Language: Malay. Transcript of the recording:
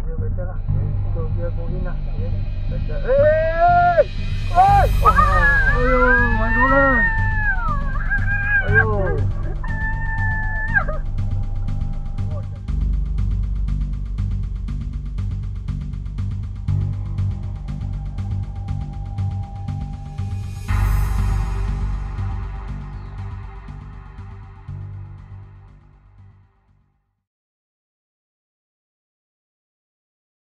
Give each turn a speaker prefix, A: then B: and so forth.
A: dia better lah. So biar go in lah. Better. Hey! Oi! Ayo, main bola. Ayo.